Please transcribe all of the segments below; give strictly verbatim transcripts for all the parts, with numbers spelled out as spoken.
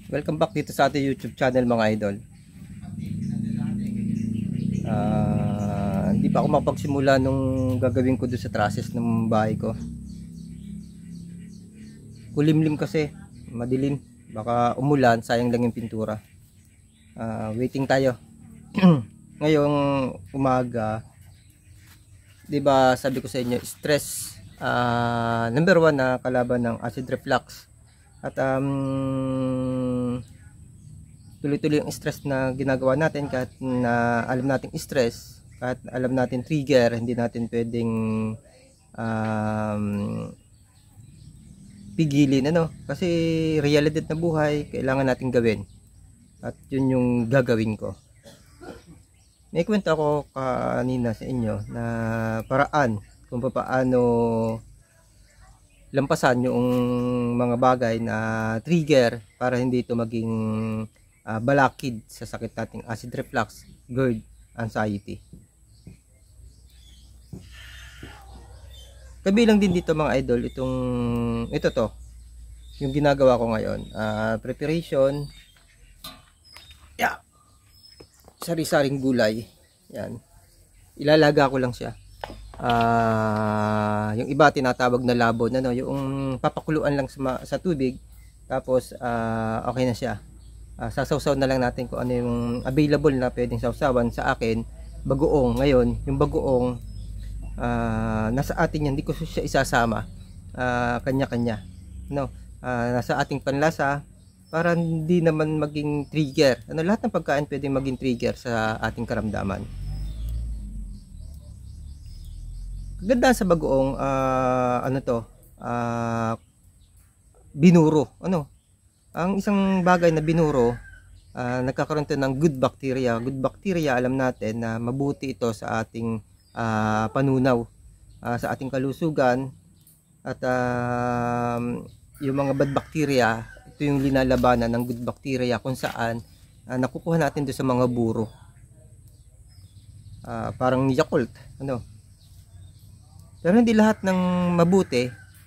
Welcome back dito sa ating YouTube channel mga idol. uh, Hindi pa ako makapagsimula nung gagawin ko doon sa trusses ng bahay ko. Kulimlim kasi, madilim, baka umulan, sayang lang yung pintura. uh, Waiting tayo. Ngayong umaga, diba sabi ko sa inyo, stress uh, number one na kalaban ng acid reflux. At um, tuloy-tuloy yung stress na ginagawa natin, kahit na alam nating stress, kahit alam natin trigger, hindi natin pwedeng um, pigilin, ano, kasi realidad na buhay, kailangan natin gawin, at yun yung gagawin ko. May kwento ako kanina sa inyo na paraan kung paano lampasan yung mga bagay na trigger para hindi ito maging uh, balakid sa sakit nating acid reflux, GERD, anxiety. Kabilang din dito mga idol itong ito to yung ginagawa ko ngayon, uh, preparation, yeah, sari-saring gulay. Yan, ilalaga ko lang siya. Uh, yung iba tinatawag na labon, ano, yung papakuluan lang sa, sa tubig, tapos uh, okay na siya. uh, sasawsaw na lang natin kung ano yung available na pwedeng sawsawan. Sa akin bagoong ngayon, yung bagoong uh, nasa atin yan, hindi ko siya isasama, uh, kanya-kanya, no? Uh, nasa ating panlasa para hindi naman maging trigger, ano, lahat ng pagkain pwedeng maging trigger sa ating karamdaman. Ganda sa bagoong, uh, ano to, uh, binuro, ano, ang isang bagay na binuro, uh, nagkakaroon to ng good bacteria. Good bacteria, alam natin na mabuti ito sa ating uh, panunaw, uh, sa ating kalusugan. At uh, yung mga bad bacteria, ito yung linalabanan ng good bacteria, kung saan uh, nakukuha natin doon sa mga buro, uh, parang Yakult, ano. Pero hindi lahat ng mabuti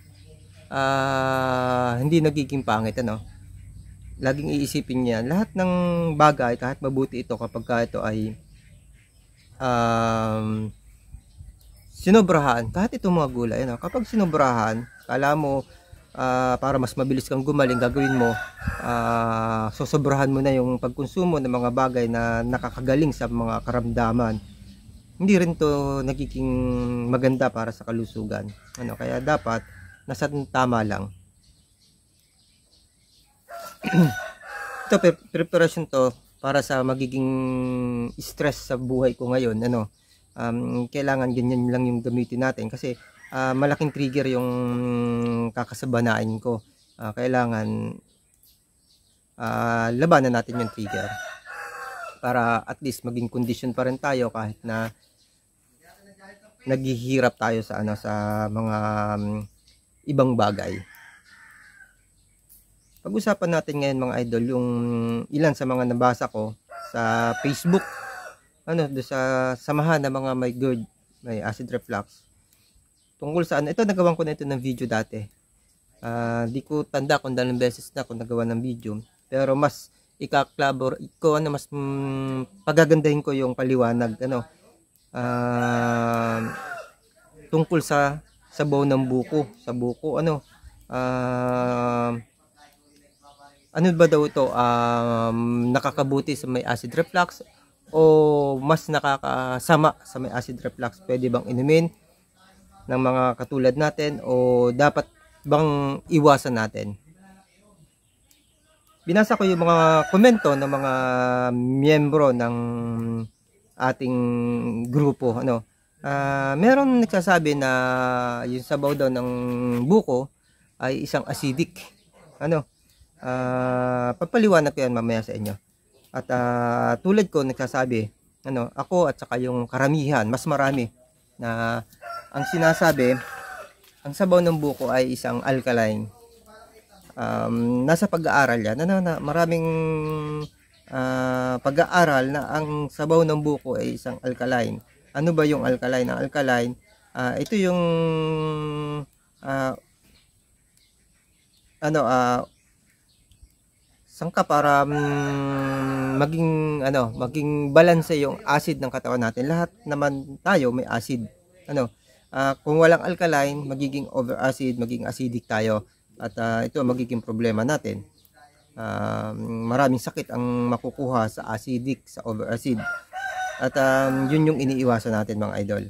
uh, hindi nagiging pangit, ano. Laging iisipin niya, lahat ng bagay kahit mabuti ito, kapag ito ay um, sinobrahan, kahit itong mga gulay, ano, kapag sinobrahan, kala mo uh, para mas mabilis kang gumaling, gagawin mo, uh, sosobrahan mo na yung pagkonsumo ng mga bagay na nakakagaling sa mga karamdaman. Hindi rin to nagiging maganda para sa kalusugan, ano. Kaya dapat nasa tama lang. Ito, preparation to para sa magiging stress sa buhay ko ngayon, ano. Um, kailangan ganyan lang yung gamitin natin, kasi uh, malaking trigger yung kakasabanain ko. Uh, kailangan uh, labanan natin yung trigger para at least maging condition pa rin tayo, kahit na naghihirap tayo sa ano, sa mga um, ibang bagay. Pag-usapan natin ngayon mga idol yung ilan sa mga nabasa ko sa Facebook, ano, do sa samahan ng mga may GERD, may acid reflux, tungkol sa ano. Ito, nagawan ko na ito ng video dati. Uh, di ko tanda kung dalang beses na ako nagawa ng video, pero mas ika-collaborate ko, ano, mas mm, pagagandahin ko yung paliwanag, ano, uh, tungkol sa sabaw ng buko, sa buko, ano, uh, ano ba daw ito, um, nakakabuti sa may acid reflux o mas nakakasama sa may acid reflux? Pwede bang inumin ng mga katulad natin o dapat bang iwasan natin? Binasa ko yung mga komento ng mga miyembro ng ating grupo, ano. Uh, meron nagsasabi na yung sabaw daw ng buko ay isang acidic, ano. Uh, papaliwanag ko yan mamaya sa inyo. At uh, tulad ko nagsasabi, ano, ako at saka yung karamihan, mas marami, na ang sinasabi, ang sabaw ng buko ay isang alkaline. Um, nasa pag-aaral yan, ano, na maraming uh, pag-aaral na ang sabaw ng buko ay isang alkaline. Ano ba yung alkaline? Ang alkaline, uh, ito yung uh, ano, uh, sangka para um, maging ano, maging balance yung acid ng katawan natin. Lahat naman tayo may acid. Ano, uh, kung walang alkaline, magiging over acid, magiging acidic tayo at uh, ito magiging problema natin. Uh, maraming sakit ang makukuha sa acidic, sa over acid. At um, yun yung iniiwasan natin mga idol.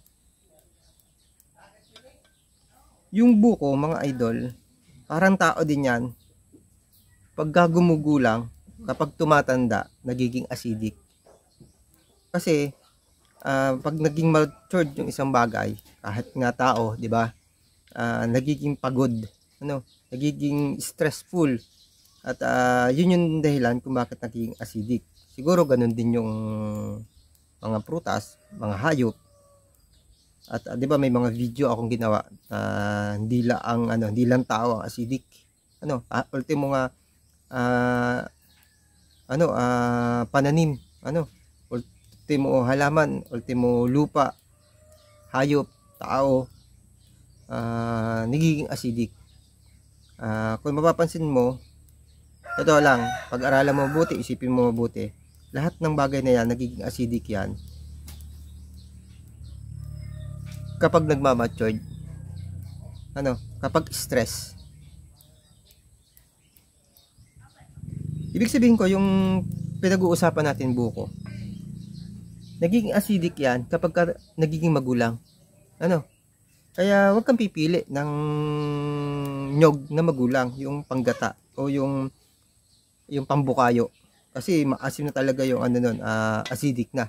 Yung buko mga idol, parang tao din yan. Pagka gumugulang, kapag tumatanda, nagiging acidic. Kasi, uh, pag naging matured yung isang bagay, kahit nga tao, di ba? Uh, nagiging pagod, ano, nagiging stressful. At uh, yun yung dahilan kung bakit nagiging acidic. Siguro ganun din yung mga prutas, mga hayop. At uh, 'di ba may mga video akong ginawa na uh, hindi lang ang ano, hindi lang tao ang acidic. Ano, uh, ultimo nga uh, ano, uh, pananim, ano, ultimo halaman, ultimo lupa, hayop, tao, uh, nagiging acidic. Uh, kung mapapansin mo, totoo lang, pag-aralan mo mabuti, isipin mo mabuti, lahat ng bagay na yan, nagiging acidic yan kapag nagmamatured, ano, kapag stress. Ibig sabihin ko, yung pinag-uusapan natin buko, nagiging acidic yan kapag ka nagiging magulang. Ano, kaya wag kang pipili ng nyog na magulang, yung panggata o yung yung pambukayo, kasi maasim na talaga yung ano nun, uh, acidic na.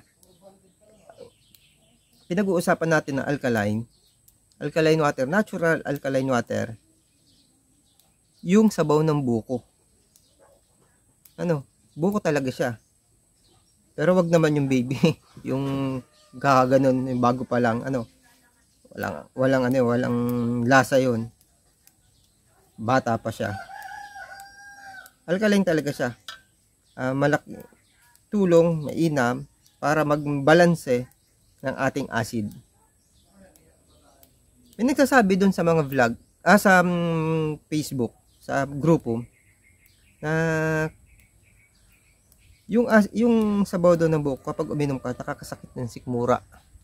Pinag-uusapan natin ng alkaline, alkaline water, natural alkaline water, yung sabaw ng buko. Ano, buko talaga siya. Pero wag naman yung baby, yung gaganon, yung bago pa lang, ano, walang, walang ano, walang lasa yun. Bata pa siya. Alkaline talaga siya. Uh, malaki tulong, mainam, para magbalanse ng ating acid. May nagsasabi doon sa mga vlog, ah, sa um, Facebook, sa grupo, na yung, as, yung sabaw doon ng buko, kapag uminom ka, nakakasakit ng sikmura.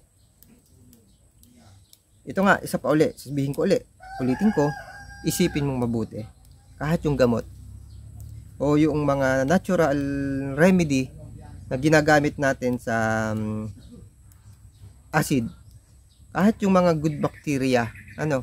Ito nga, isa pa uli, sabihin ko uli, ulitin ko, isipin mong mabuti. Kahit yung gamot, o yung mga natural remedy na ginagamit natin sa um, acid, kahit yung mga good bacteria, ano,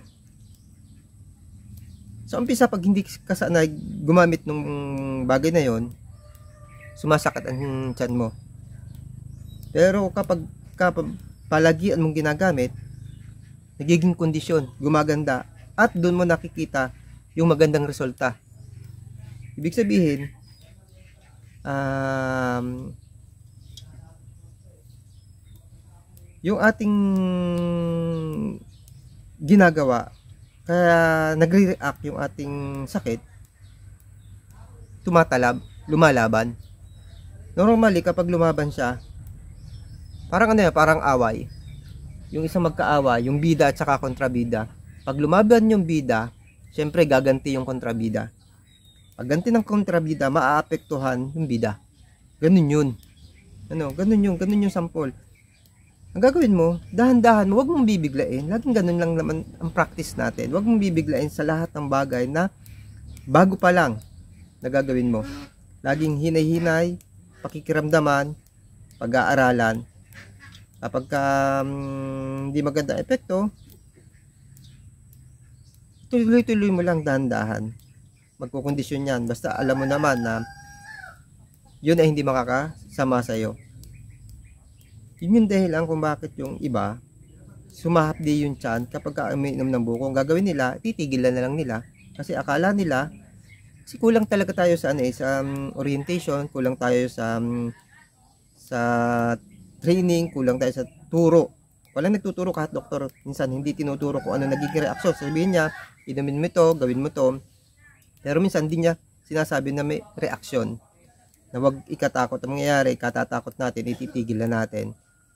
sa umpisa pag hindi ka sanay gumamit ng bagay na yon, sumasakit ang tiyan mo. Pero kapag, kapag palagian mong ginagamit, nagiging kondisyon, gumaganda, at doon mo nakikita yung magandang resulta. Ibig sabihin, um, yung ating ginagawa, kaya nagre-react yung ating sakit, tumatalab, lumalaban. Normally, kapag lumaban siya, parang ano yan, parang away. Yung isang magkaaway, yung bida at saka kontrabida. Pag lumaban yung bida, syempre gaganti yung kontrabida. Pag ganti ng kontrabida, maaapektuhan yung bida. Ganun yun. Ano, ganun yung, ganun yung sample. Ang gagawin mo, dahan-dahan mo, huwag mong bibiglain. Laging ganun lang naman ang practice natin. Huwag mong bibiglain sa lahat ng bagay na bago pa lang na gagawin mo. Laging hinay-hinay, pakikiramdaman, pag-aaralan. Kapag ka, um, hindi maganda epekto, tuloy-tuloy mo lang dahan-dahan. Magkukondisyon yan. Basta alam mo naman na yun ay hindi makakasama sa'yo. Yun yung dahilan kung bakit yung iba sumahapdi yung tiyan kapag ka umiinom ng buko. Ang gagawin nila, titigilan na lang nila. Kasi akala nila, kasi kulang talaga tayo sa, ano, eh, sa um, orientation, kulang tayo sa um, sa training, kulang tayo sa turo. Walang nagtuturo kahit doktor. Minsan hindi tinuturo kung ano nagiging reaksyon. Sabihin niya, inumin mo ito, gawin mo ito. Pero minsan hindi niya sinasabi na may reaksyon. Na wag ikatakot ang mangyayari, katatakot natin, ititigil na natin.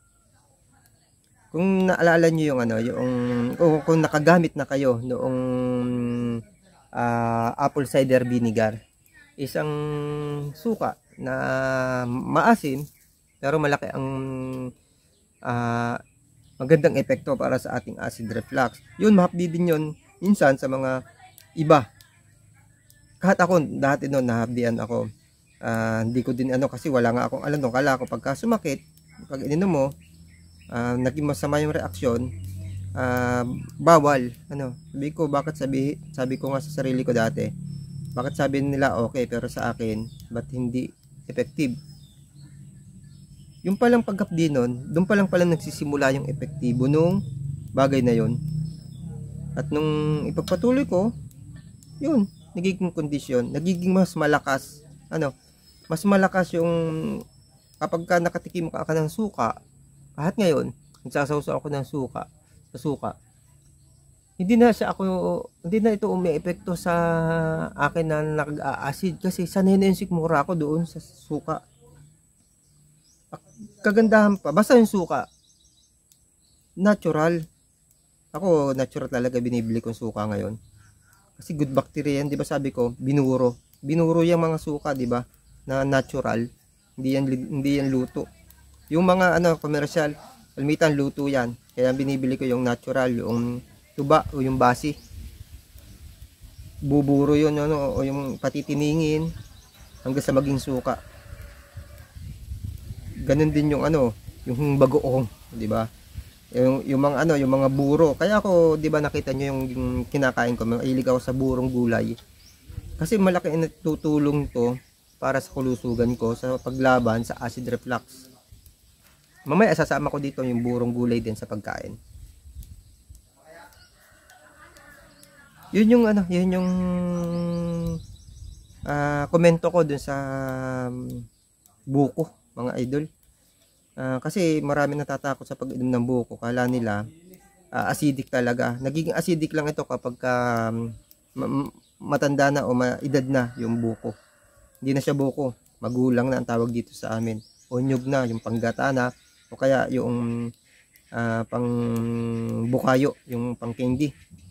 Kung naalala niyo yung ano, yung kung, kung nakagamit na kayo noong uh, apple cider vinegar. isang suka na maasim pero malaki ang uh, magandang epekto para sa ating acid reflux. Yun, mahapdi din yun minsan sa mga iba. Kahit ako dati noon nahapdian ako. Uh, hindi ko din ano kasi wala nga akong alam nung kala ko pagka sumakit, pag ininom mo, uh, naging masama yung reaksyon, uh, bawal. Ano, sabi ko bakit sabi, sabi ko nga sa sarili ko dati, bakit sabi nila okay pero sa akin, ba't hindi effective? Yung palang pagkapdi nun, doon palang palang nagsisimula yung epektibo nung bagay na yon. At nung ipagpatuloy ko, yun, nagiging kondisyon, nagiging mas malakas, ano, mas malakas yung kapag ka nakatikim ka, ka ng suka, kahit ngayon, nagsasawsaw ako ng suka, sa suka, hindi na siya ako, hindi na ito umi-epekto sa akin na nag-a-acid kasi sanay na yung sikmura ako doon sa suka. Kagandahan pa, basta yung suka, natural. Ako, natural talaga binibili kong suka ngayon. Kasi good bacteria yan, di ba sabi ko, binuro. Binuro yung mga suka, di ba? Na natural, hindi yan hindi yan luto. Yung mga ano commercial, kalmitan luto yan. Kaya binibili ko yung natural, yung tuba o yung basi. Buburo yun ano o yung patitiningin hanggang sa maging suka. Ganun din yung ano, yung bagoong, di ba? Yung yung mga ano, yung mga buro. Kaya ako, di ba nakita niyo yung, yung kinakain ko, mahilig ako sa burong gulay. Kasi malaki ang tutulong to para sa kulusugan ko sa paglaban sa acid reflux. Mamaya sasama ko dito yung burong gulay din sa pagkain. Yun yung ano, yun yung uh, komento ko dun sa um, buko, mga idol. Uh, kasi marami natatakot sa pag-inom ng buko. Kala nila uh, acidic talaga. Nagiging acidic lang ito kapag um, matanda na o maedad na yung buko. Hindi na siya buko, magulang na ang tawag dito sa amin. O nyug na, yung panggata na, o kaya yung uh, pang bukayo, yung pang candy.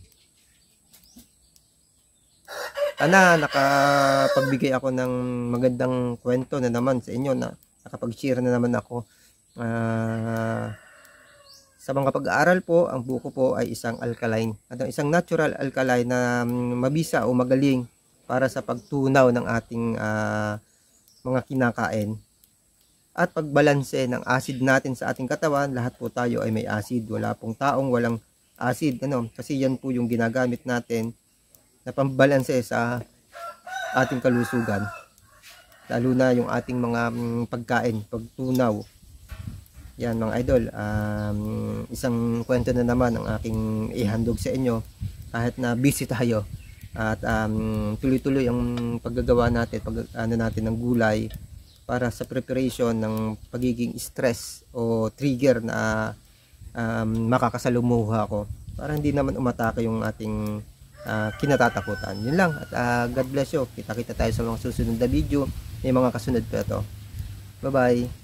Ana, nakapagbigay ako ng magandang kwento na naman sa inyo, na nakapag-share na naman ako. Uh, sa mga pag-aaral po, ang buko po ay isang alkaline. At isang natural alkaline na mabisa o magaling para sa pagtunaw ng ating uh, mga kinakain at pagbalanse ng acid natin sa ating katawan. Lahat po tayo ay may acid, wala pong taong walang acid, ano, kasi yan po yung ginagamit natin na pambalanse sa ating kalusugan, lalo na yung ating mga um, pagkain, pagtunaw. Yan mga idol, um, isang kwento na naman ang aking ihandog sa inyo kahit na busy tayo. At um, tuloy-tuloy ang paggagawa natin, pag ano natin ng gulay para sa preparation ng pagiging stress o trigger na um, makakasalumuha ko para hindi naman umatake yung ating uh, kinatatakutan. Yun lang, at uh, God bless you. Kita-kita tayo sa mga susunod na video. May mga kasunod pa ito. Bye bye.